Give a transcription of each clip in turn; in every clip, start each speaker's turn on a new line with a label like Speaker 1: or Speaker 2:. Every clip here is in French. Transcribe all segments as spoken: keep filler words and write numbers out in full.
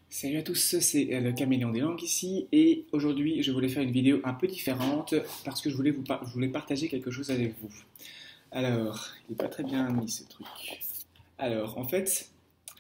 Speaker 1: Salut à tous, c'est euh, le Caméléon des langues ici et aujourd'hui je voulais faire une vidéo un peu différente parce que je voulais, vous par- je voulais partager quelque chose avec vous. Alors, il n'est pas très bien mis ce truc. Alors, en fait,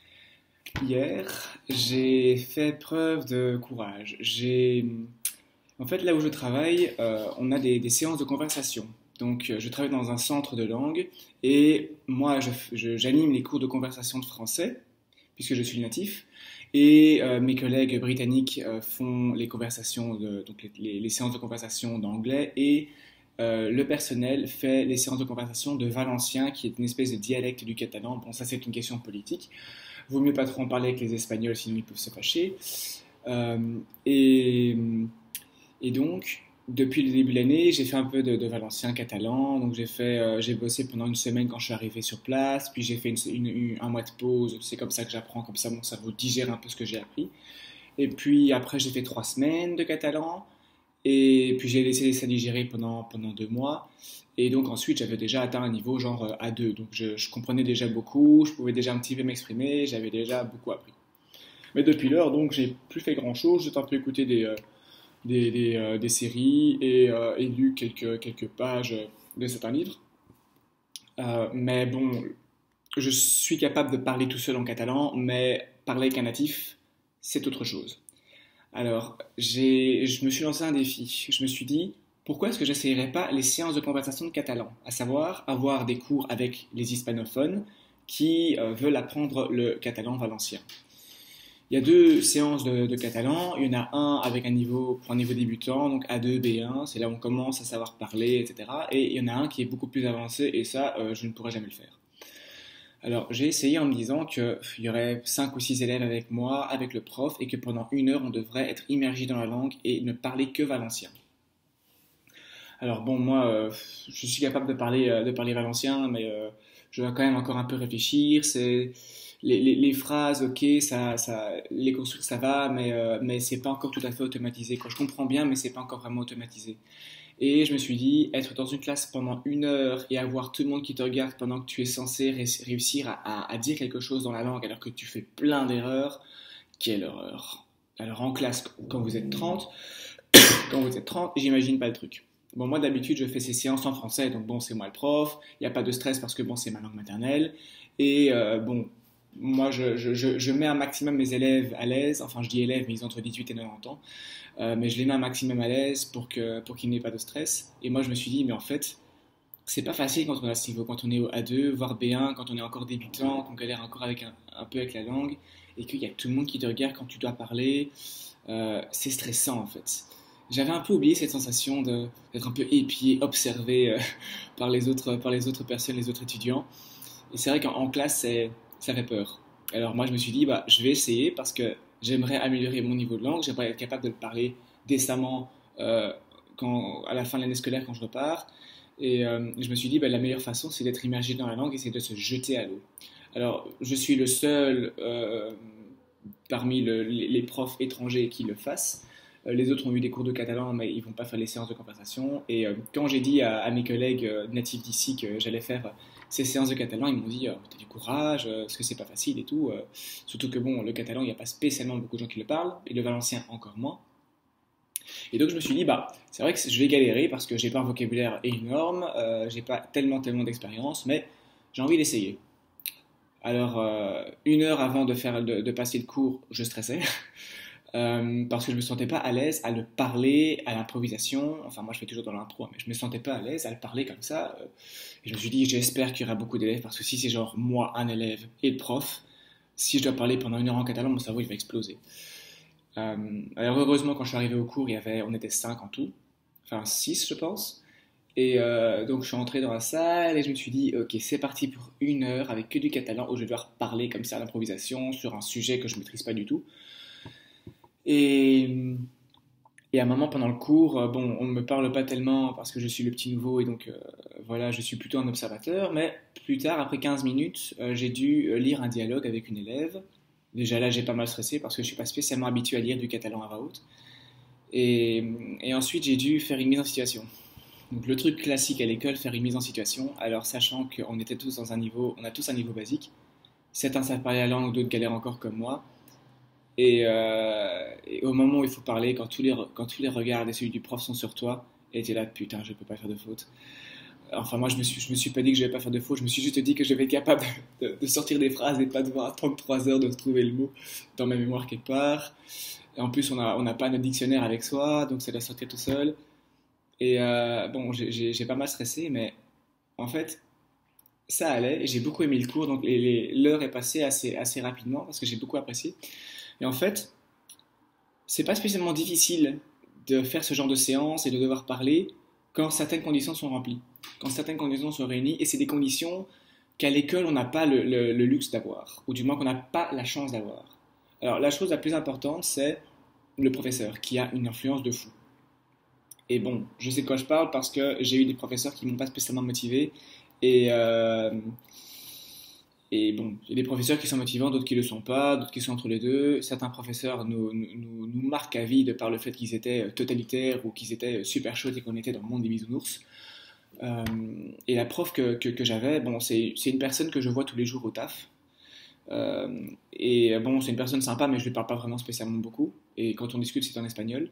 Speaker 1: hier j'ai fait preuve de courage. J'ai, en fait, là où je travaille, euh, on a des, des séances de conversation. Donc, euh, je travaille dans un centre de langue et moi je f- je- j'anime les cours de conversation de français puisque je suis natif. Et euh, mes collègues britanniques euh, font les conversations, de, donc les, les- les séances de conversation d'anglais et euh, le personnel fait les séances de conversation de valencien, qui est une espèce de dialecte du catalan. Bon, ça c'est une question politique. Vaut mieux pas trop en parler avec les Espagnols, sinon ils peuvent se fâcher. Euh, et, et donc, depuis le début de l'année, j'ai fait un peu de, de valencien catalan. Donc, j'ai fait, euh, j'ai bossé pendant une semaine quand je suis arrivé sur place. Puis, j'ai fait une- une- une- un mois de pause. C'est comme ça que j'apprends, comme ça mon cerveau digère un peu ce que j'ai appris. Et puis, après, j'ai fait trois semaines de catalan. Et puis, j'ai laissé ça digérer pendant, pendant deux mois. Et donc, ensuite, j'avais déjà atteint un niveau genre euh, A deux. Donc, je, je comprenais déjà beaucoup. Je pouvais déjà un petit peu m'exprimer. J'avais déjà beaucoup appris. Mais depuis lors, donc, j'ai plus fait grand-chose. J'ai un peu écouté des, euh, des, des, euh, des séries et, euh, et lu quelques, quelques pages de certains livres. Euh, mais bon, je suis capable de parler tout seul en catalan, mais parler avec un natif, c'est autre chose. Alors, j'ai, je me suis lancé un défi. Je me suis dit, pourquoi est-ce que j'essayerais pas les séances de conversation de catalan? À savoir, avoir des cours avec les hispanophones qui euh, veulent apprendre le catalan valencien. Il y a deux séances de, de catalan. Il y en a un avec un niveau, pour un niveau débutant, donc A deux, B un, c'est là où on commence à savoir parler, et cetera. Et il y en a un qui est beaucoup plus avancé, et ça, euh, je ne pourrais jamais le faire. Alors, j'ai essayé en me disant qu'il y aurait cinq ou six élèves avec moi, avec le prof, et que pendant une heure, on devrait être immergé dans la langue et ne parler que valencien. Alors bon, moi, euh, je suis capable de parler, euh, de parler valencien, mais euh, je dois quand même encore un peu réfléchir. C'est les, les- les phrases, ok, ça, ça, les construire, ça va, mais euh, mais c'est pas encore tout à fait automatisé. Quand je comprends bien, mais c'est pas encore vraiment automatisé. Et je me suis dit, être dans une classe pendant une heure et avoir tout le monde qui te regarde pendant que tu es censé ré- réussir à, à- à dire quelque chose dans la langue alors que tu fais plein d'erreurs, quelle horreur. Alors en classe, quand vous êtes trente quand vous êtes trente, j'imagine pas le truc. Bon, moi d'habitude, je fais ces séances en français, donc bon, c'est moi le prof, il n'y a pas de stress parce que bon, c'est ma langue maternelle. Et euh, bon, moi, je, je, je, je mets un maximum mes élèves à l'aise, enfin, je dis élèves, mais ils ont entre dix-huit et quatre-vingt-dix ans, euh, mais je les mets un maximum à l'aise pour que, pour qu'ils n'aient pas de stress. Et moi, je me suis dit, mais en fait, c'est pas facile quand on est à ce niveau, quand on est au A deux, voire B un, quand on est encore débutant, qu'on galère encore avec un, un peu avec la langue, et qu'il y a tout le monde qui te regarde quand tu dois parler. Euh, c'est stressant en fait. J'avais un peu oublié cette sensation de- d'être un peu épié, observé euh, par les autres, par les autres personnes, les autres étudiants. Et c'est vrai qu'en en classe, c'est- ça fait peur. Alors moi, je me suis dit, bah, je vais essayer parce que j'aimerais améliorer mon niveau de langue, j'aimerais être capable de le parler décemment euh, quand, à la fin de l'année scolaire quand je repars. Et euh, je me suis dit, bah, la meilleure façon, c'est d'être immergé dans la langue et c'est de se jeter à l'eau. Alors, je suis le seul euh, parmi le- les, les profs étrangers qui le fassent. Euh, les autres ont eu des cours de catalan, mais ils vont pas faire les séances de conversation. Et euh, quand j'ai dit à, à mes collègues euh, natifs d'ici que j'allais faire euh, ces séances de catalan, ils m'ont dit euh, t'as du courage, euh, parce que c'est pas facile et tout. euh. Surtout que bon, le catalan, il n'y a pas spécialement beaucoup de gens qui le parlent, et le valencien encore moins. Et donc je me suis dit, bah, c'est vrai que je vais galérer parce que j'ai pas un vocabulaire énorme, euh, j'ai pas tellement tellement d'expérience, mais j'ai envie d'essayer. Alors, euh, une heure avant de, faire, de, de passer le cours, je stressais. Euh, parce que je me sentais pas à l'aise à le parler à l'improvisation. Enfin, moi je fais toujours dans l'impro, hein, mais je me sentais pas à l'aise à le parler comme ça. euh, et je me suis dit, j'espère qu'il y aura beaucoup d'élèves parce que si c'est genre moi, un élève et le prof, si je dois parler pendant une heure en catalan, mon cerveau il va exploser. Euh, alors heureusement, quand je suis arrivé au cours, il y avait, on était cinq en tout, enfin six je pense. Et euh, donc je suis entré dans la salle et je me suis dit, ok, c'est parti pour une heure avec que du catalan où je vais devoir parler comme ça à l'improvisation sur un sujet que je maîtrise pas du tout. Et, et à un moment pendant le cours, euh, bon, on ne me parle pas tellement parce que je suis le petit nouveau et donc euh, voilà, je suis plutôt un observateur. Mais plus tard, après quinze minutes, euh, j'ai dû lire un dialogue avec une élève. Déjà là, j'ai pas mal stressé parce que je suis pas spécialement habitué à lire du catalan à voix haute. Et, et ensuite, j'ai dû faire une mise en situation. Donc le truc classique à l'école, faire une mise en situation. Alors sachant qu'on était tous dans un niveau, on a tous un niveau basique. Certains savent parler la langue, d'autres galèrent encore comme moi. Et, euh, et au moment où il faut parler, quand tous les, re- quand tous les regards et celui du prof sont sur toi, et tu es là, putain, je peux pas faire de faute. Enfin, moi, je me suis, je me suis pas dit que je vais pas faire de faute, je me suis juste dit que je vais être capable de, de sortir des phrases et pas devoir attendre trois heures de trouver le mot dans ma mémoire quelque part. Et en plus, on a, on n'a pas notre dictionnaire avec soi, donc ça doit sortir tout seul. Et euh, bon, j'ai j'ai- j'ai pas mal stressé, mais en fait, ça allait. Et j'ai beaucoup aimé le cours, donc les- les- l'heure est passée assez, assez rapidement parce que j'ai beaucoup apprécié. Et en fait, c'est pas spécialement difficile de faire ce genre de séance et de devoir parler quand certaines conditions sont remplies, quand certaines conditions sont réunies, et c'est des conditions qu'à l'école on n'a pas le, le- le luxe d'avoir, ou du moins qu'on n'a pas la chance d'avoir. Alors la chose la plus importante, c'est le professeur qui a une influence de fou. Et bon, je sais de quoi je parle parce que j'ai eu des professeurs qui m'ont pas spécialement motivé, et, euh, et bon, il y a des professeurs qui sont motivants, d'autres qui ne le sont pas, d'autres qui sont entre les deux. Certains professeurs nous, nous, nous- nous marquent à vie de par le fait qu'ils étaient totalitaires ou qu'ils étaient super chauds et qu'on était dans le monde des bisounours. Euh, et la prof que, que, que j'avais, bon, c'est c'est une personne que je vois tous les jours au taf. Euh, et bon, c'est une personne sympa, mais je ne lui parle pas vraiment spécialement beaucoup. Et quand on discute, c'est en espagnol.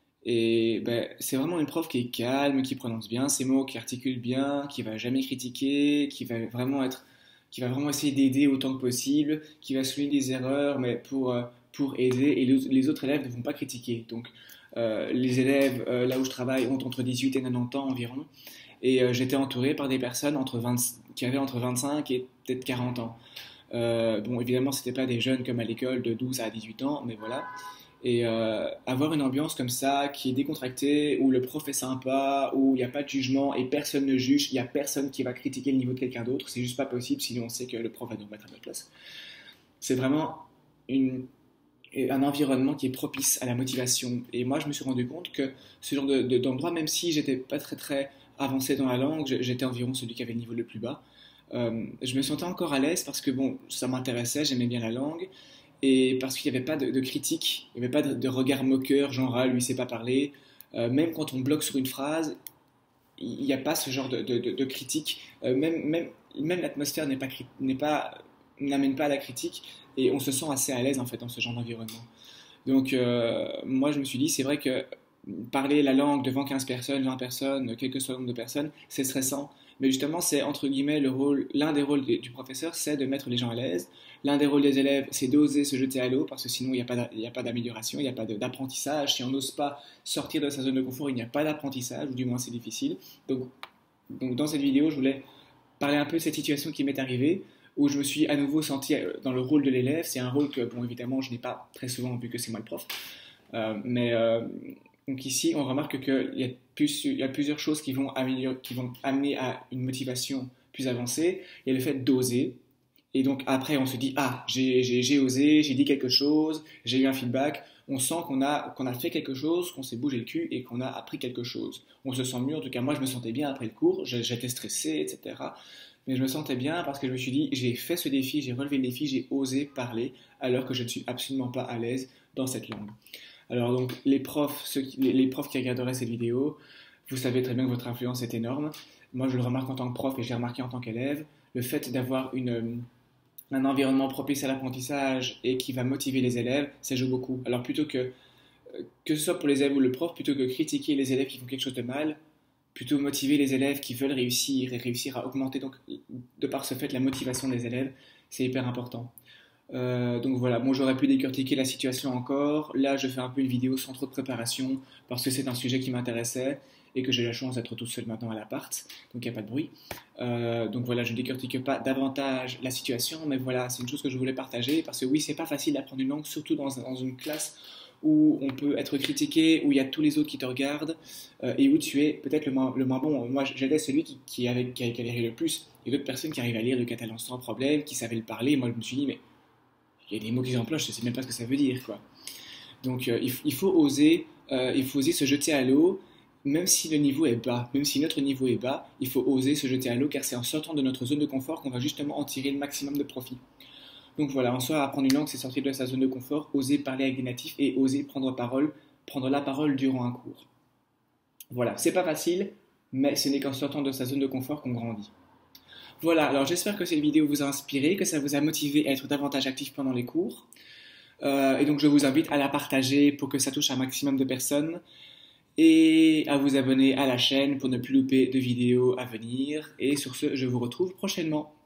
Speaker 1: Et ben, c'est vraiment une prof qui est calme, qui prononce bien ses mots, qui articule bien, qui va jamais critiquer, qui va vraiment être, qui va vraiment essayer d'aider autant que possible, qui va souligner des erreurs, mais pour, euh, pour aider. Et les, les autres élèves ne vont pas critiquer. Donc, euh, les élèves euh, là où je travaille ont entre dix-huit et quatre-vingt-dix ans environ. Et euh, j'étais entouré par des personnes entre vingt, qui avaient entre vingt-cinq et peut-être quarante ans. Euh, bon, évidemment, c'était pas des jeunes comme à l'école de douze à dix-huit ans, mais voilà. Et euh, avoir une ambiance comme ça, qui est décontractée, où le prof est sympa, où il n'y a pas de jugement et personne ne juge, il n'y a personne qui va critiquer le niveau de quelqu'un d'autre, c'est juste pas possible, sinon on sait que le prof va nous mettre à notre place. C'est vraiment une, un environnement qui est propice à la motivation. Et moi, je me suis rendu compte que ce genre de, de, d'endroit, même si j'étais pas très très avancé dans la langue, j'étais environ celui qui avait le niveau le plus bas, euh, je me sentais encore à l'aise parce que bon, ça m'intéressait, j'aimais bien la langue, et parce qu'il n'y avait pas de, de critique, il n'y avait pas de, de regard moqueur, genre ah, lui il sait pas parler. Euh, même quand on bloque sur une phrase, il n'y a pas ce genre de, de, de, de critique. Euh, même même, même l'atmosphère n'est pas, n'est pas, n'amène pas à la critique, et on se sent assez à l'aise en fait dans ce genre d'environnement. Donc euh, moi je me suis dit, c'est vrai que parler la langue devant quinze personnes, vingt personnes, quel que soit le nombre de personnes, c'est stressant. Mais justement, c'est entre guillemets le rôle, l'un des rôles du professeur, c'est de mettre les gens à l'aise. L'un des rôles des élèves, c'est d'oser se jeter à l'eau, parce que sinon il n'y a pas d'a- il n'y a pas d'amélioration, il n'y a pas de- d'apprentissage. Si on n'ose pas sortir de sa zone de confort, il n'y a pas d'apprentissage, ou du moins c'est difficile. Donc, donc dans cette vidéo, je voulais parler un peu de cette situation qui m'est arrivée, où je me suis à nouveau senti euh, dans le rôle de l'élève. C'est un rôle que, bon, évidemment, je n'ai pas très souvent vu que c'est moi le prof. Euh, mais euh, donc ici, on remarque qu'il y, a plus- il y a plusieurs choses qui vont, améliorer, qui vont amener à une motivation plus avancée. Il y a le fait d'oser. Et donc après, on se dit, ah, j'ai j'ai- j'ai osé, j'ai dit quelque chose, j'ai eu un feedback. On sent qu'on a, qu'on a fait quelque chose, qu'on s'est bougé le cul et qu'on a appris quelque chose. On se sent mieux, en tout cas moi je me sentais bien après le cours, je- j'étais stressé, et cetera. Mais je me sentais bien parce que je me suis dit, j'ai fait ce défi, j'ai relevé le défi, j'ai osé parler alors que je ne suis absolument pas à l'aise dans cette langue. Alors donc les profs, ceux qui- les, les profs qui regarderaient cette vidéo, vous savez très bien que votre influence est énorme. Moi je le remarque en tant que prof et je l'ai remarqué en tant qu'élève. Le fait d'avoir une, un environnement propice à l'apprentissage et qui va motiver les élèves, ça joue beaucoup. Alors plutôt que, que ce soit pour les élèves ou le prof, plutôt que critiquer les élèves qui font quelque chose de mal, plutôt motiver les élèves qui veulent réussir et réussir à augmenter, donc de par ce fait la motivation des élèves, c'est hyper important. Euh, donc voilà, bon, j'aurais pu décortiquer la situation encore. Là, je fais un peu une vidéo sans trop de préparation parce que c'est un sujet qui m'intéressait et que j'ai la chance d'être tout seul maintenant à l'appart, donc il n'y a pas de bruit. Euh, donc voilà, je ne décortique pas davantage la situation, mais voilà, c'est une chose que je voulais partager parce que oui, c'est pas facile d'apprendre une langue, surtout dans, dans une classe où on peut être critiqué, où il y a tous les autres qui te regardent euh, et où tu es peut-être le moins, le moins bon. Moi, j'étais celui qui, qui, avait, qui avait galéré le plus. Il y a d'autres personnes qui arrivent à lire le catalan sans problème, qui savaient le parler. Moi, je me suis dit, mais il y a des mots qui s'emploient, je ne sais même pas ce que ça veut dire, quoi. Donc, euh, il, il, faut oser, euh, il faut oser se jeter à l'eau, même si le niveau est bas, même si notre niveau est bas, il faut oser se jeter à l'eau, car c'est en sortant de notre zone de confort qu'on va justement en tirer le maximum de profit. Donc voilà, en soi, apprendre une langue, c'est sortir de sa zone de confort, oser parler avec des natifs et oser prendre parole, prendre la parole durant un cours. Voilà, c'est pas facile, mais ce n'est qu'en sortant de sa zone de confort qu'on grandit. Voilà, alors j'espère que cette vidéo vous a inspiré, que ça vous a motivé à être davantage actif pendant les cours. Euh, et donc je vous invite à la partager pour que ça touche un maximum de personnes et à vous abonner à la chaîne pour ne plus louper de vidéos à venir. Et sur ce, je vous retrouve prochainement.